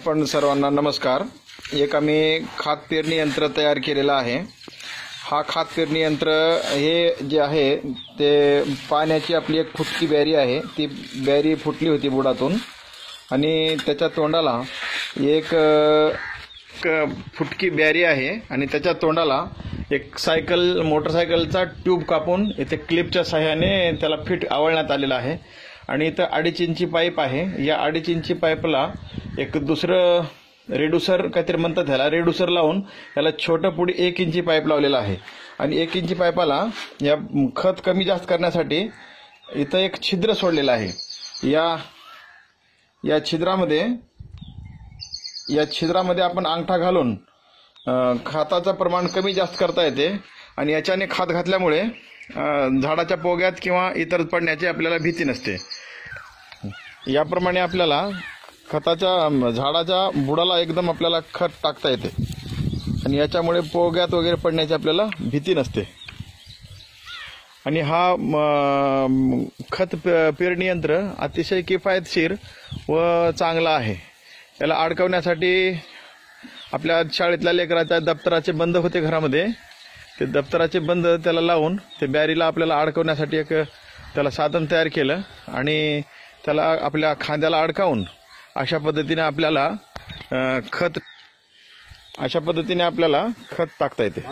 आपण सर्वांना नमस्कार। एक आम्ही खात पेरणी यंत्र तयार केलेला आहे। हा खात पेरणी यंत्र हे जे आहे ते पाण्याची आपली एक फुटकी बॅरी आहे, ती बॅरी फुटली होती बुडातून आणि त्याच्या तोंडाला एक फुटकी बॅरी आहे आणि त्याच्या तोंडाला एक मोटरसायकलचा ट्यूब कापून इथे क्लिपच्या सहाय्याने त्याला फिट आवळण्यात आलेला आहे आणि इथं 2.5 इंची पाईप आहे। या 2.5 इंची पाईपला एक दुसरं रेड्युसर काहीतरी म्हणतात त्याला, रेड्युसर लावून याला छोटं पुढे 1 इंची पाईप लावलेला आहे आणि 1 इंची पाईपाला या खत कमी जास्त करण्यासाठी इथं एक छिद्र सोडलेलं आहे। या छिद्रामध्ये आपण अंगठा घालून खताचं प्रमाण कमी जास्त करता येते आणि याच्याने खत घातल्यामुळे झाडाच्या पोग्यात किंवा इतर पडण्याची आपल्याला भीती नसते। याप्रमाणे आपल्याला खताच्या झाडाच्या बुडाला एकदम आपल्याला खत टाकता येते आणि याच्यामुळे पोग्यात वगैरे पडण्याची आपल्याला भीती नसते। आणि हा खत पेरणी यंत्र अतिशय किफायतशीर व चांगला आहे। याला अडकवण्यासाठी आपल्या शाळेतल्या लेकराच्या दप्तराचे बंद होते घरामध्ये, ते दप्तराचे बंद त्याला लावून ते बॅरीला आपल्याला अडकवण्यासाठी एक त्याला साधन तयार केलं आणि त्याला आपल्या खांद्याला अडकावून अशा पद्धतीने आपल्याला खत टाकता येते।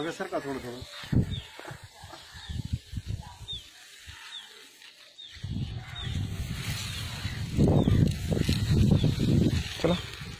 चला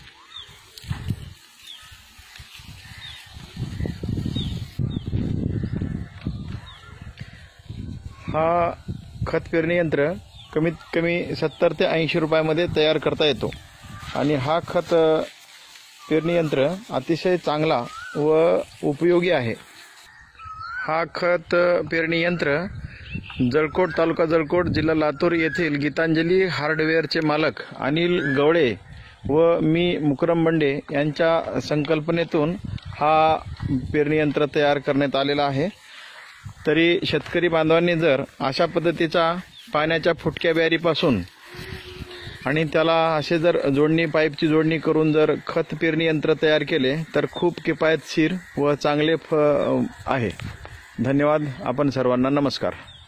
हा खत पेरणी यंत्र कमीत कमी 70 ते 80 रुपयामध्ये तयार करता येतो आणि हा खत पेरणी यंत्र अतिशय चांगला व उपयोगी आहे। हा खत पेरणी यंत्र जळकोट, तालुका जळकोट, जिल्हा लातूर येथील गीतांजली हार्डवेअरचे मालक अनिल गवळे व मी मुकरम बंडे यांच्या संकल्पनेतून हा पेरणी यंत्र तयार करण्यात आलेला आहे। तरी शेतकरी बांधवांनी जर अशा पद्धतीचा पाण्याच्या फुटक्या बॅरीपासून आणि त्याला असे जर पाईपची जोडणी करून जर खत पेरणी यंत्र तयार केले तर खूप किफायतशीर व चांगले आहे। धन्यवाद। आपण सर्वांना नमस्कार।